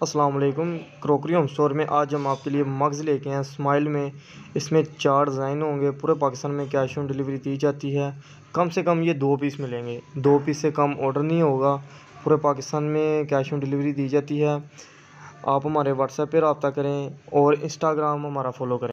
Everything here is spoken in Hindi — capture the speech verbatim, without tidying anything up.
अस्सलाम वालेकुम। क्रॉकरी होम स्टोर में आज हम आपके लिए मग्ज़ लेके आए हैं स्माइल में। इसमें चार डिज़ाइन होंगे। पूरे पाकिस्तान में कैश ऑन डिलीवरी दी जाती है। कम से कम ये दो पीस मिलेंगे, दो पीस से कम ऑर्डर नहीं होगा। पूरे पाकिस्तान में कैश ऑन डिलीवरी दी जाती है। आप हमारे व्हाट्सएप पे रब्ता करें और इंस्टाग्राम हमारा फॉलो करें।